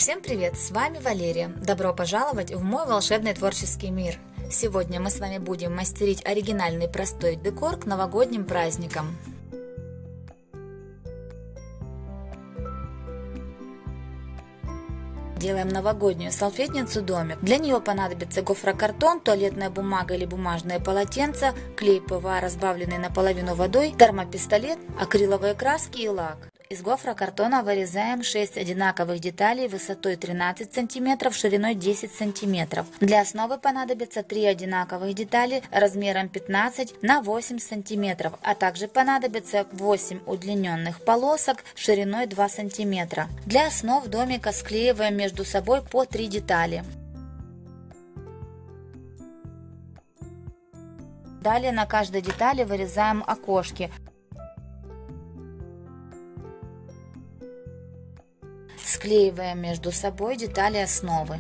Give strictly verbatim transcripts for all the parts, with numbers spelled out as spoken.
Всем привет, с вами Валерия. Добро пожаловать в мой волшебный творческий мир. Сегодня мы с вами будем мастерить оригинальный простой декор к новогодним праздникам. Делаем новогоднюю салфетницу-домик. Для нее понадобится гофрокартон, туалетная бумага или бумажное полотенце, клей ПВА, разбавленный наполовину водой, термопистолет, акриловые краски и лак. Из гофрокартона вырезаем шесть одинаковых деталей высотой тринадцать сантиметров, шириной десять сантиметров. Для основы понадобится три одинаковых детали размером пятнадцать на восемь сантиметров, а также понадобится восемь удлиненных полосок шириной два сантиметра. Для основ домика склеиваем между собой по три детали. Далее на каждой детали вырезаем окошки. Склеиваем между собой детали основы.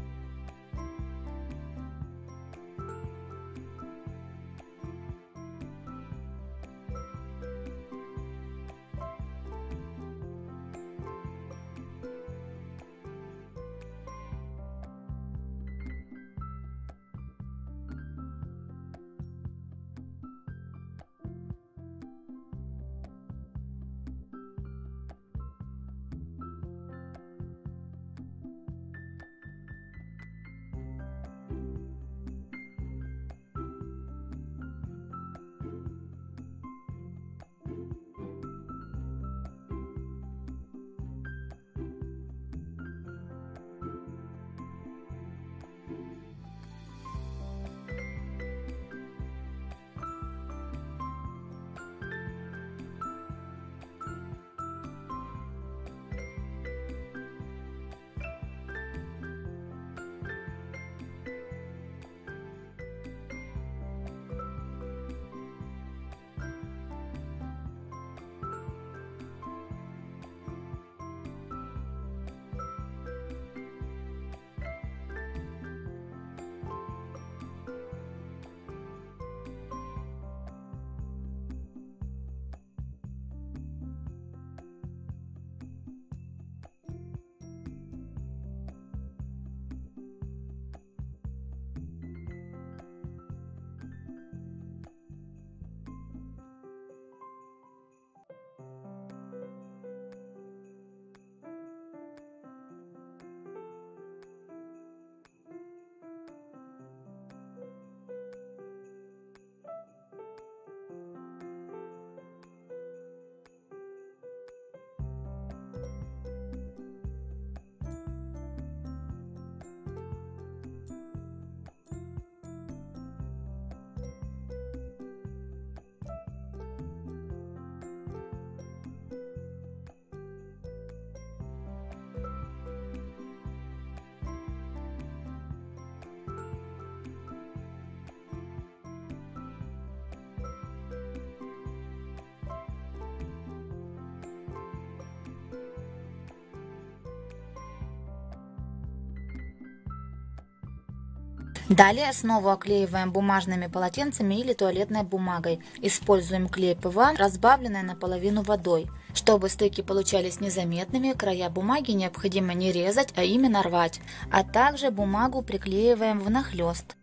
Далее основу оклеиваем бумажными полотенцами или туалетной бумагой. Используем клей ПВА, разбавленный наполовину водой. Чтобы стыки получались незаметными, края бумаги необходимо не резать, а именно рвать. А также бумагу приклеиваем внахлёст.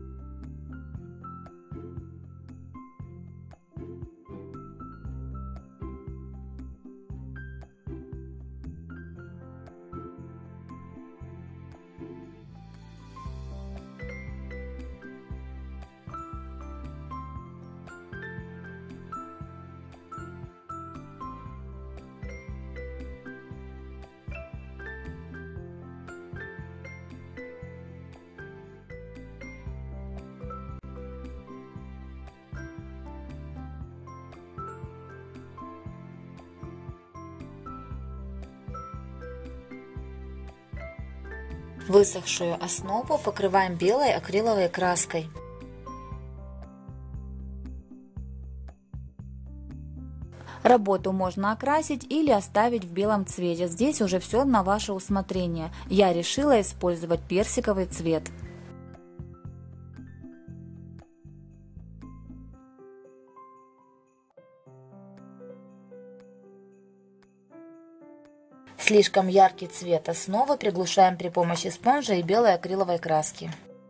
Высохшую основу покрываем белой акриловой краской. Работу можно окрасить или оставить в белом цвете. Здесь уже все на ваше усмотрение. Я решила использовать персиковый цвет. Слишком яркий цвет основы приглушаем при помощи спонжа и белой акриловой краски.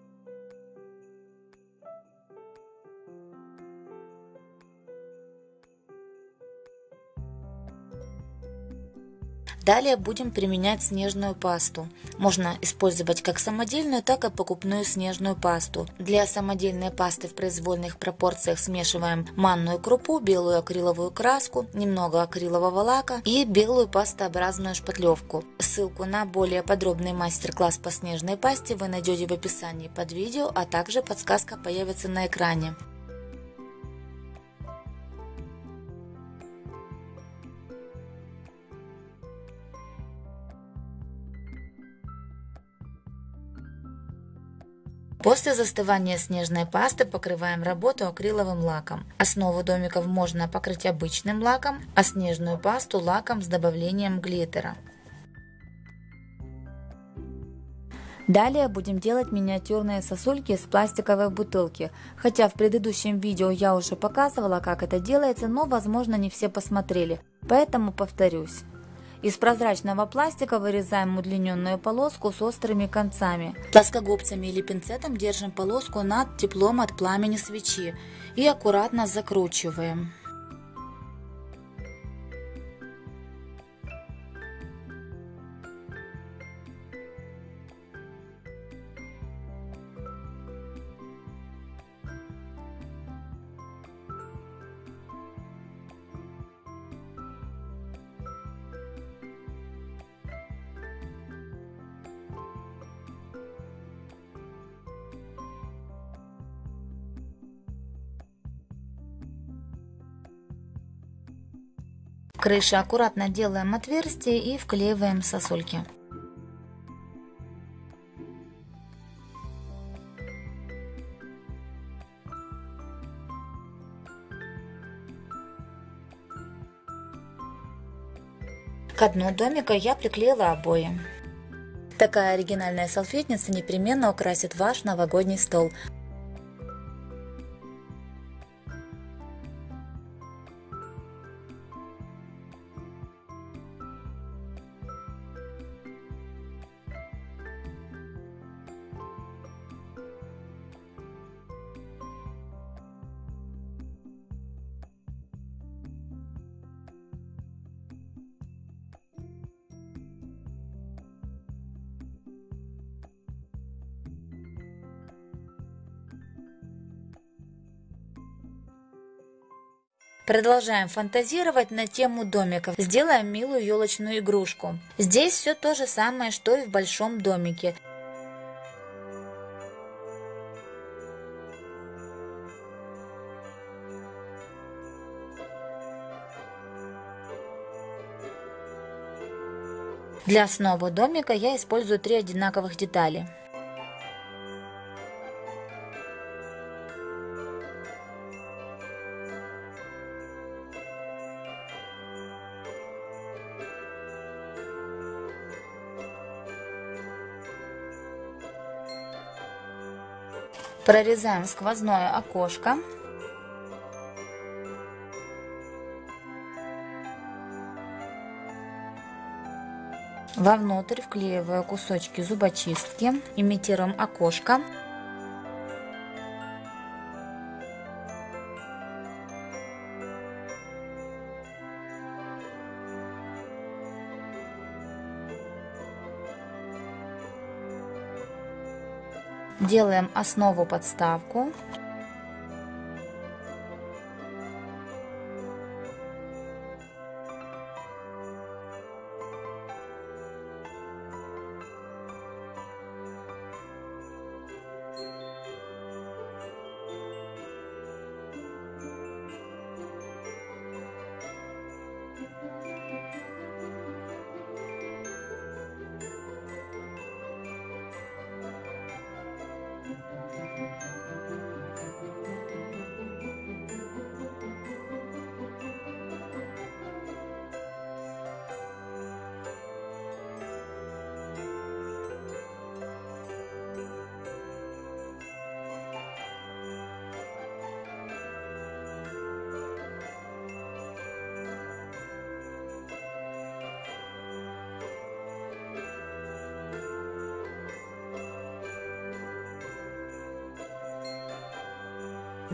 Далее будем применять снежную пасту. Можно использовать как самодельную, так и покупную снежную пасту. Для самодельной пасты в произвольных пропорциях смешиваем манную крупу, белую акриловую краску, немного акрилового лака и белую пастообразную шпатлевку. Ссылку на более подробный мастер-класс по снежной пасте вы найдете в описании под видео, а также подсказка появится на экране. После застывания снежной пасты покрываем работу акриловым лаком. Основу домиков можно покрыть обычным лаком, а снежную пасту лаком с добавлением глиттера. Далее будем делать миниатюрные сосульки из пластиковой бутылки. Хотя в предыдущем видео я уже показывала, как это делается, но возможно не все посмотрели, поэтому повторюсь. Из прозрачного пластика вырезаем удлиненную полоску с острыми концами. Плоскогубцами или пинцетом держим полоску над теплом от пламени свечи и аккуратно закручиваем. В крыше аккуратно делаем отверстие и вклеиваем сосульки. К дну домика я приклеила обои. Такая оригинальная салфетница непременно украсит ваш новогодний стол. Продолжаем фантазировать на тему домиков. Сделаем милую елочную игрушку. Здесь все то же самое, что и в большом домике. Для основы домика я использую три одинаковых детали. Прорезаем сквозное окошко. Вовнутрь вклеиваю кусочки зубочистки, имитируем окошко. Делаем основу подставку.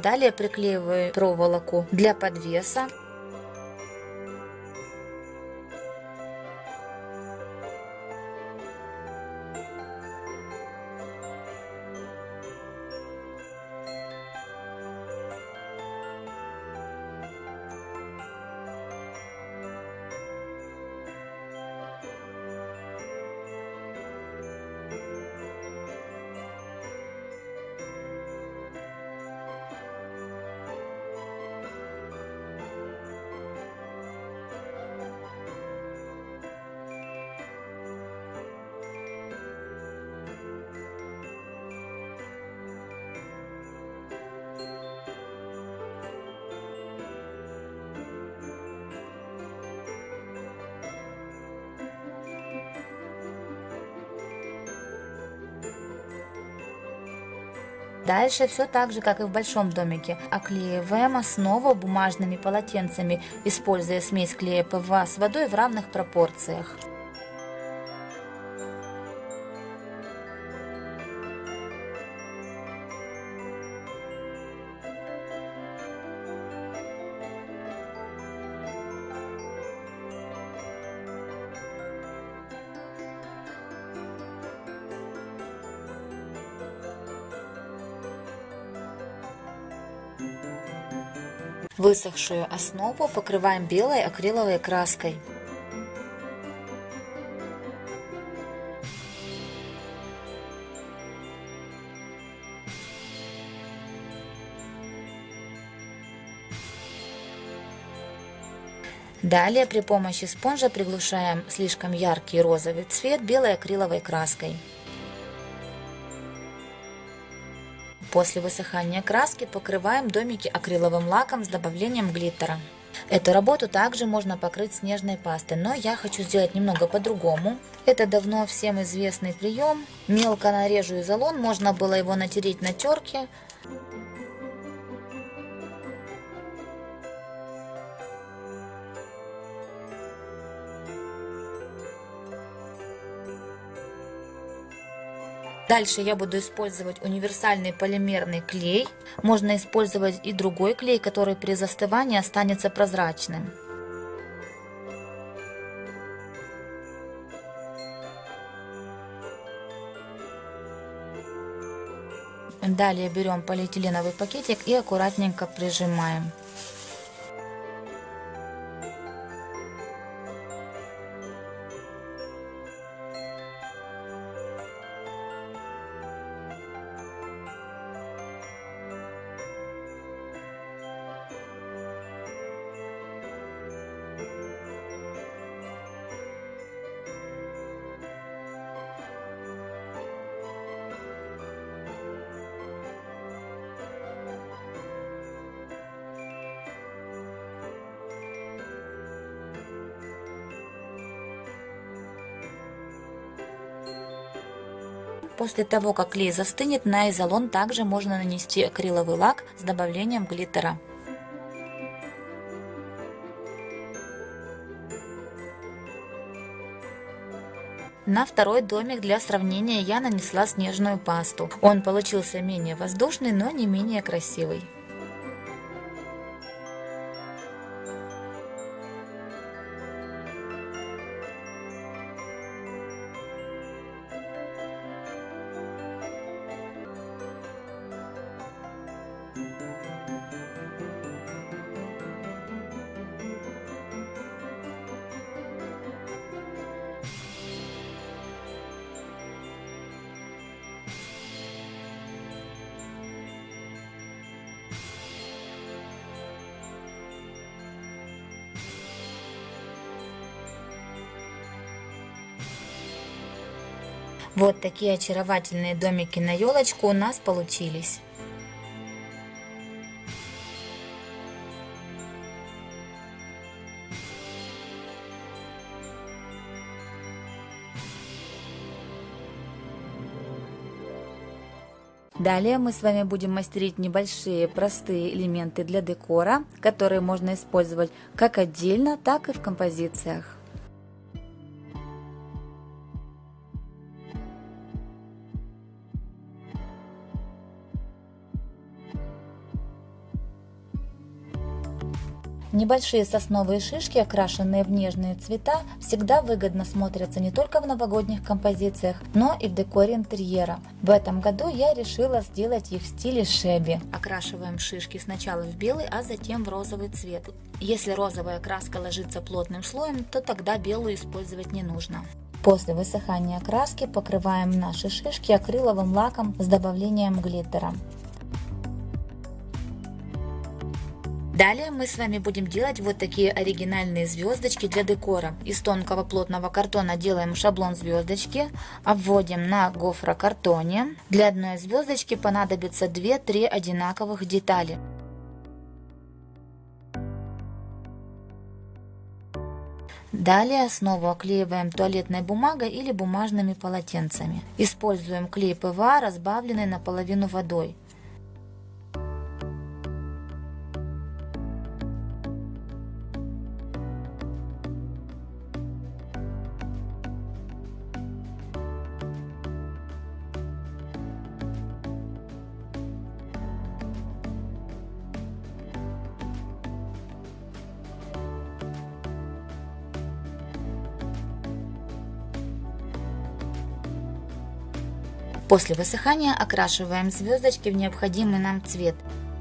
Далее приклеиваю проволоку для подвеса. Дальше все так же, как и в большом домике. Оклеиваем основу бумажными полотенцами, используя смесь клея ПВА с водой в равных пропорциях. Высохшую основу покрываем белой акриловой краской. Далее при помощи спонжа приглушаем слишком яркий розовый цвет белой акриловой краской. После высыхания краски покрываем домики акриловым лаком с добавлением глиттера. Эту работу также можно покрыть снежной пастой, но я хочу сделать немного по-другому. Это давно всем известный прием. Мелко нарежу изолон, можно было его натереть на терке. Дальше я буду использовать универсальный полимерный клей. Можно использовать и другой клей, который при застывании останется прозрачным. Далее берем полиэтиленовый пакетик и аккуратненько прижимаем. После того, как клей застынет, на изолон также можно нанести акриловый лак с добавлением глиттера. На второй домик для сравнения я нанесла снежную пасту. Он получился менее воздушный, но не менее красивый. Вот такие очаровательные домики на елочку у нас получились. Далее мы с вами будем мастерить небольшие простые элементы для декора, которые можно использовать как отдельно, так и в композициях. Небольшие сосновые шишки, окрашенные в нежные цвета, всегда выгодно смотрятся не только в новогодних композициях, но и в декоре интерьера. В этом году я решила сделать их в стиле шеби. Окрашиваем шишки сначала в белый, а затем в розовый цвет. Если розовая краска ложится плотным слоем, то тогда белую использовать не нужно. После высыхания краски покрываем наши шишки акриловым лаком с добавлением глиттера. Далее мы с вами будем делать вот такие оригинальные звездочки для декора. Из тонкого плотного картона делаем шаблон звездочки, обводим на гофрокартоне. Для одной звездочки понадобится две-три одинаковых детали. Далее основу оклеиваем туалетной бумагой или бумажными полотенцами. Используем клей пэ вэ а, разбавленный наполовину водой. После высыхания окрашиваем звездочки в необходимый нам цвет.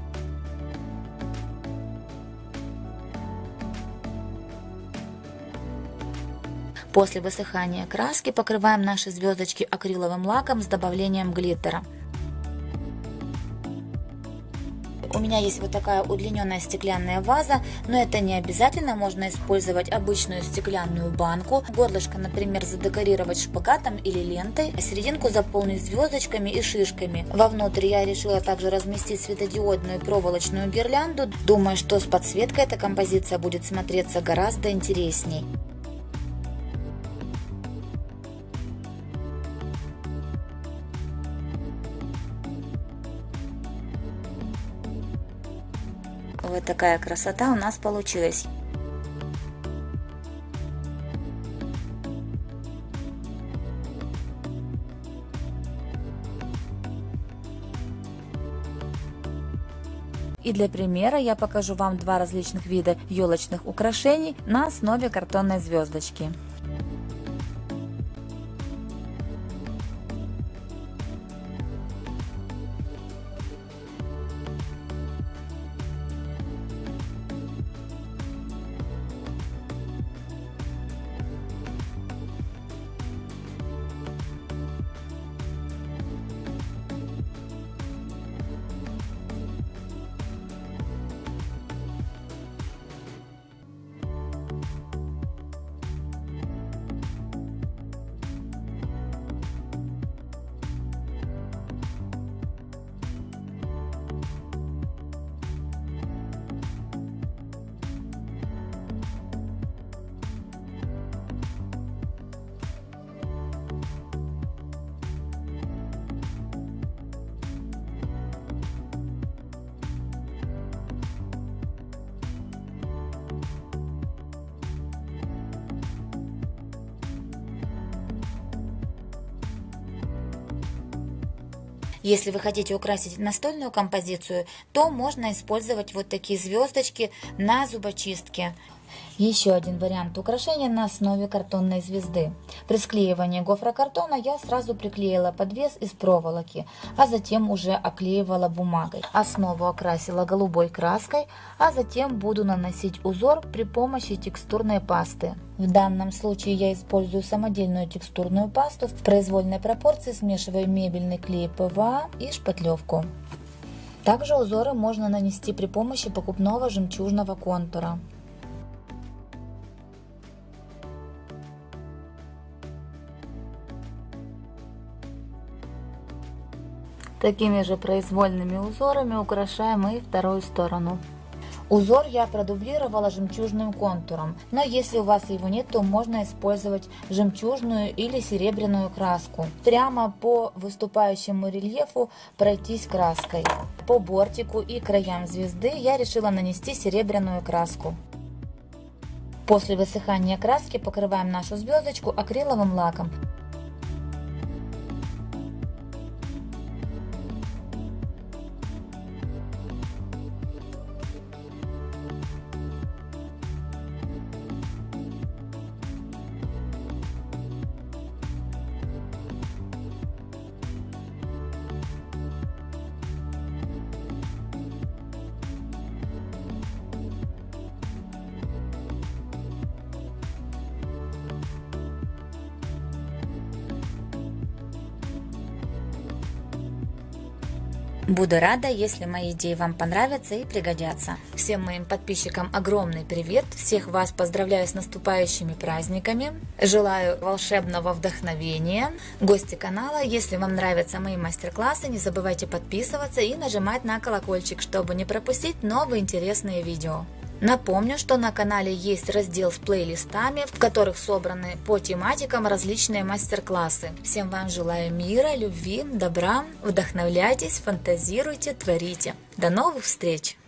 После высыхания краски покрываем наши звездочки акриловым лаком с добавлением глиттера. У меня есть вот такая удлиненная стеклянная ваза, но это не обязательно, можно использовать обычную стеклянную банку. Горлышко, например, задекорировать шпагатом или лентой, а серединку заполнить звездочками и шишками. Вовнутрь я решила также разместить светодиодную проволочную гирлянду. Думаю, что с подсветкой эта композиция будет смотреться гораздо интересней. Вот такая красота у нас получилась. И для примера я покажу вам два различных вида елочных украшений на основе картонной звездочки. Если вы хотите украсить настольную композицию, то можно использовать вот такие звездочки на зубочистке. Еще один вариант украшения на основе картонной звезды. При склеивании гофрокартона я сразу приклеила подвес из проволоки, а затем уже оклеивала бумагой. Основу окрасила голубой краской, а затем буду наносить узор при помощи текстурной пасты. В данном случае я использую самодельную текстурную пасту. В произвольной пропорции смешиваю мебельный клей пэ вэ а и шпатлевку. Также узоры можно нанести при помощи покупного жемчужного контура. Такими же произвольными узорами украшаем и вторую сторону. Узор я продублировала жемчужным контуром, но если у вас его нет, то можно использовать жемчужную или серебряную краску. Прямо по выступающему рельефу пройтись краской. По бортику и краям звезды я решила нанести серебряную краску. После высыхания краски покрываем нашу звездочку акриловым лаком. Буду рада, если мои идеи вам понравятся и пригодятся. Всем моим подписчикам огромный привет, всех вас поздравляю с наступающими праздниками, желаю волшебного вдохновения. Гости канала, если вам нравятся мои мастер-классы, не забывайте подписываться и нажимать на колокольчик, чтобы не пропустить новые интересные видео. Напомню, что на канале есть раздел с плейлистами, в которых собраны по тематикам различные мастер-классы. Всем вам желаю мира, любви, добра, вдохновляйтесь, фантазируйте, творите. До новых встреч!